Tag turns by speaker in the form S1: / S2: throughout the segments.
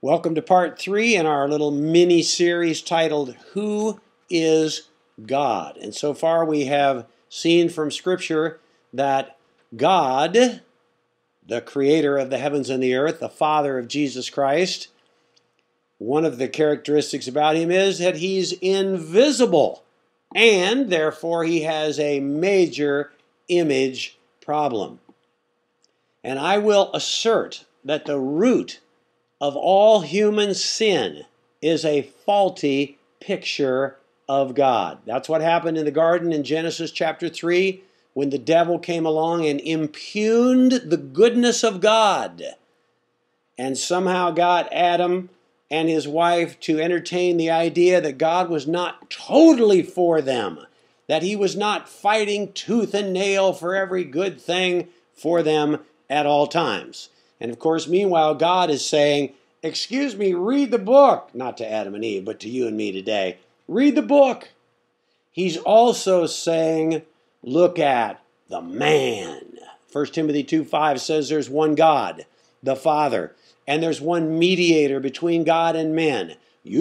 S1: Welcome to part 3 in our little mini-series titled, Who is God? And so far we have seen from Scripture that God, the creator of the heavens and the earth, the Father of Jesus Christ, one of the characteristics about him is that he's invisible, and therefore he has a major image problem. And I will assert that the root of all human sin is a faulty picture of God. That's what happened in the garden in Genesis chapter 3 when the devil came along and impugned the goodness of God and somehow got Adam and his wife to entertain the idea that God was not totally for them, that he was not fighting tooth and nail for every good thing for them at all times. And of course, meanwhile, God is saying, excuse me, read the book. Not to Adam and Eve, but to you and me today. Read the book. He's also saying, look at the man. 1 Timothy 2:5 says there's one God, the Father, and there's one mediator between God and men. You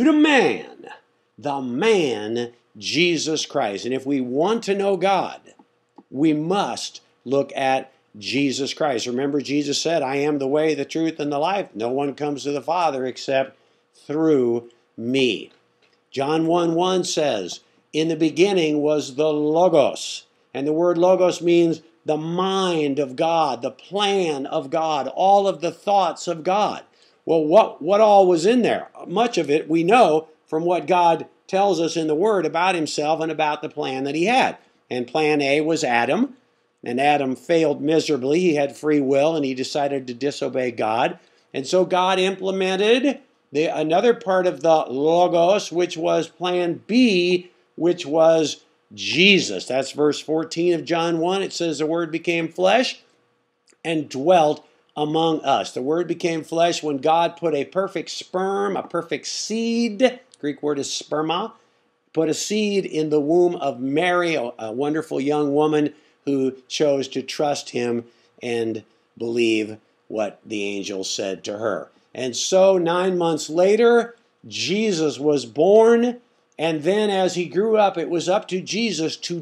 S1: the man, Jesus Christ. And if we want to know God, we must look at Jesus Christ. Remember, Jesus said, I am the way, the truth, and the life. No one comes to the Father except through me. John 1:1 says, in the beginning was the Logos. And the word Logos means the mind of God, the plan of God, all of the thoughts of God. Well, what all was in there? Much of it we know from what God tells us in the Word about himself and about the plan that he had. And plan A was Adam. And Adam failed miserably. He had free will, and he decided to disobey God. And so God implemented another part of the Logos, which was plan B, which was Jesus. That's verse 14 of John 1. It says the Word became flesh and dwelt among us. The Word became flesh when God put a perfect sperm, a perfect seed, Greek word is sperma, put a seed in the womb of Mary, a wonderful young woman who chose to trust him and believe what the angel said to her. And so 9 months later, Jesus was born, and then as he grew up, it was up to Jesus to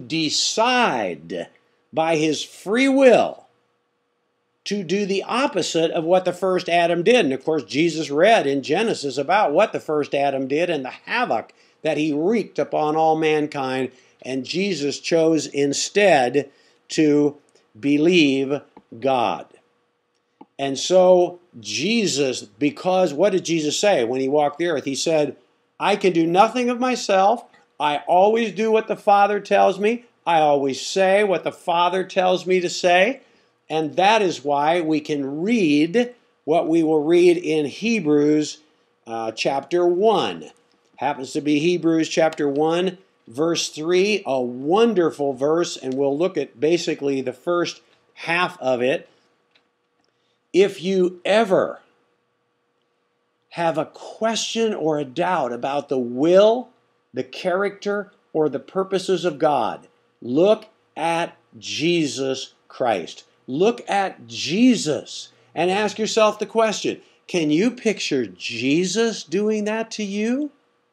S1: decide by his free will to do the opposite of what the first Adam did. And of course, Jesus read in Genesis about what the first Adam did and the havoc that he wreaked upon all mankind, and Jesus chose instead to believe God. And so Jesus, because what did Jesus say when he walked the earth? He said, I can do nothing of myself. I always do what the Father tells me. I always say what the Father tells me to say. And that is why we can read what we will read in Hebrews chapter 1. Happens to be Hebrews chapter 1. Verse 3, a wonderful verse, and we'll look at basically the first half of it. If you ever have a question or a doubt about the will, the character, or the purposes of God, look at Jesus Christ. Look at Jesus and ask yourself the question, can you picture Jesus doing that to you?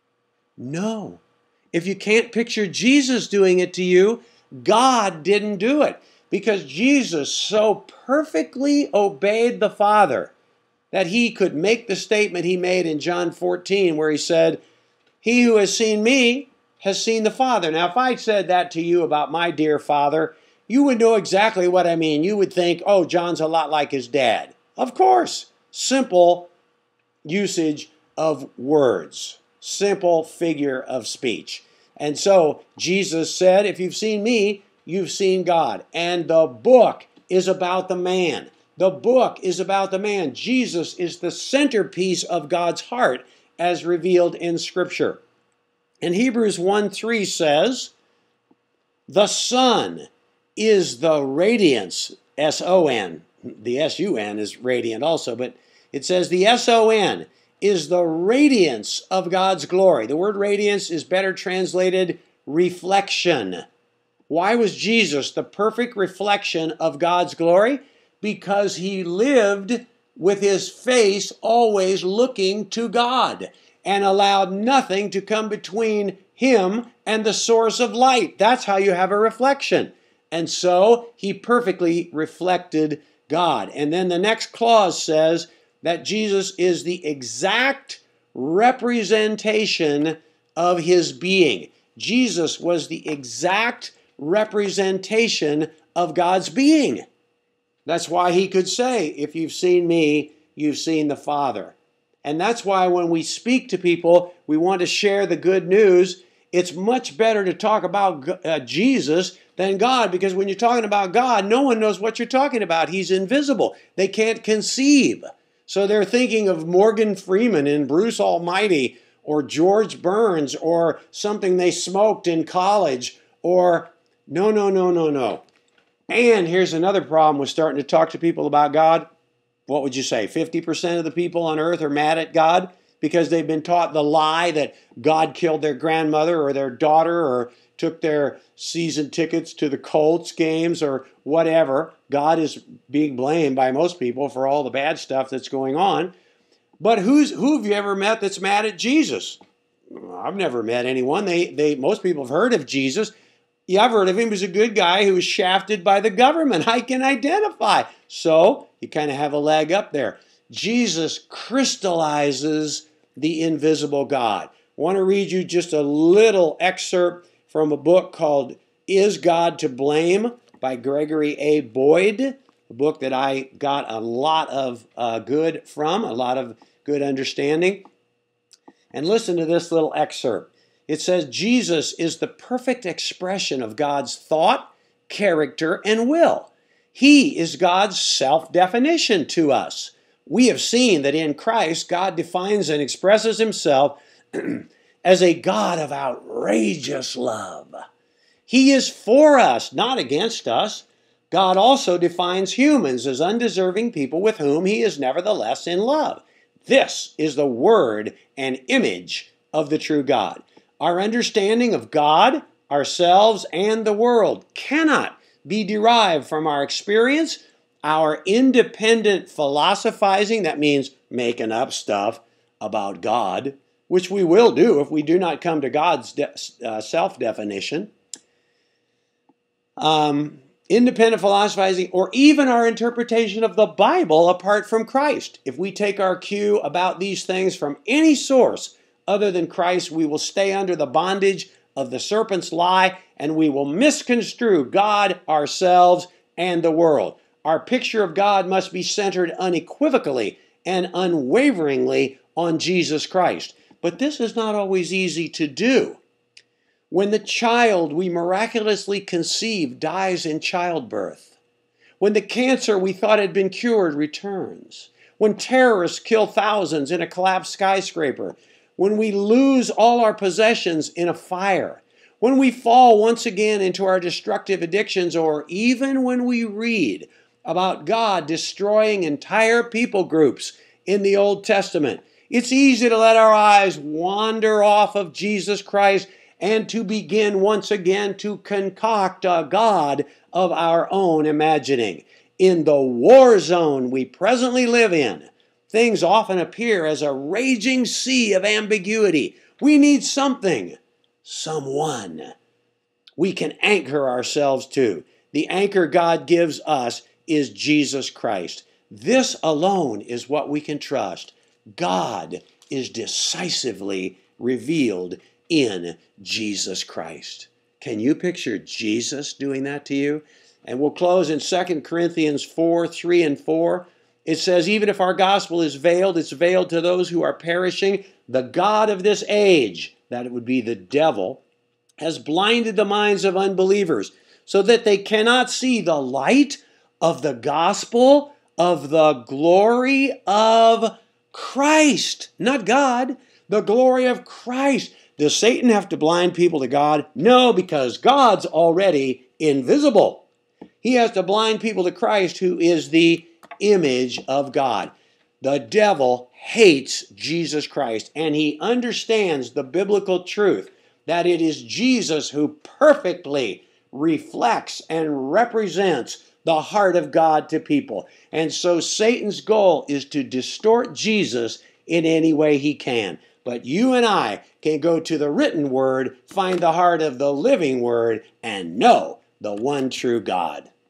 S1: No. If you can't picture Jesus doing it to you, God didn't do it. Because Jesus so perfectly obeyed the Father that he could make the statement he made in John 14 where he said, he who has seen me has seen the Father. Now, if I said that to you about my dear Father, you would know exactly what I mean. You would think, oh, John's a lot like his dad. Of course, simple usage of words. Simple figure of speech. And so Jesus said, if you've seen me, you've seen God. And the book is about the man. The book is about the man. Jesus is the centerpiece of God's heart as revealed in Scripture. And Hebrews 1:3 says, the Son is the radiance, S-O-N. The S-U-N is radiant also, but it says the S-O-N is the radiance of God's glory. The word radiance is better translated reflection. Why was Jesus the perfect reflection of God's glory? Because he lived with his face always looking to God, and allowed nothing to come between him and the source of light. That's how you have a reflection. And so he perfectly reflected God. And then the next clause says that Jesus is the exact representation of his being. Jesus was the exact representation of God's being. That's why he could say, if you've seen me, you've seen the Father. And that's why when we speak to people, we want to share the good news. It's much better to talk about Jesus than God, because when you're talking about God, no one knows what you're talking about. He's invisible. They can't conceive. So they're thinking of Morgan Freeman in Bruce Almighty, or George Burns, or something they smoked in college, or no. And here's another problem with starting to talk to people about God. What would you say? 50% of the people on earth are mad at God because they've been taught the lie that God killed their grandmother or their daughter, or took their season tickets to the Colts games, or whatever. God is being blamed by most people for all the bad stuff that's going on. But who have you ever met that's mad at Jesus? I've never met anyone. Most people have heard of Jesus. Yeah, I've heard of him. He was a good guy who was shafted by the government. I can identify. So you kind of have a leg up there. Jesus crystallizes the invisible God. I want to read you just a little excerpt from a book called Is God to Blame by Gregory A. Boyd, a book that I got a lot of good from, a lot of good understanding. And listen to this little excerpt. It says, Jesus is the perfect expression of God's thought, character, and will. He is God's self-definition to us. We have seen that in Christ, God defines and expresses himself as a God of outrageous love. He is for us, not against us. God also defines humans as undeserving people with whom he is nevertheless in love. This is the word and image of the true God. Our understanding of God, ourselves, and the world cannot be derived from our experience, our independent philosophizing, that means making up stuff about God, which we will do if we do not come to God's self-definition, independent philosophizing, or even our interpretation of the Bible apart from Christ. If we take our cue about these things from any source other than Christ, we will stay under the bondage of the serpent's lie, and we will misconstrue God, ourselves, and the world. Our picture of God must be centered unequivocally and unwaveringly on Jesus Christ. But this is not always easy to do. When the child we miraculously conceive dies in childbirth, when the cancer we thought had been cured returns, when terrorists kill thousands in a collapsed skyscraper, when we lose all our possessions in a fire, when we fall once again into our destructive addictions, or even when we read about God destroying entire people groups in the Old Testament, it's easy to let our eyes wander off of Jesus Christ and to begin once again to concoct a God of our own imagining. In the war zone we presently live in, things often appear as a raging sea of ambiguity. We need something, someone we can anchor ourselves to. The anchor God gives us is Jesus Christ. This alone is what we can trust. God is decisively revealed in Jesus Christ. Can you picture Jesus doing that to you? And we'll close in 2 Corinthians 4, 3 and 4. It says, even if our gospel is veiled, it's veiled to those who are perishing. The God of this age, that it would be the devil, has blinded the minds of unbelievers so that they cannot see the light of the gospel of the glory of Christ. Not God, the glory of Christ. Does Satan have to blind people to God? No, because God's already invisible. He has to blind people to Christ, who is the image of God. The devil hates Jesus Christ, and he understands the biblical truth that it is Jesus who perfectly reflects and represents the heart of God to people. And so Satan's goal is to distort Jesus in any way he can. But you and I can go to the written word, find the heart of the living word, and know the one true God.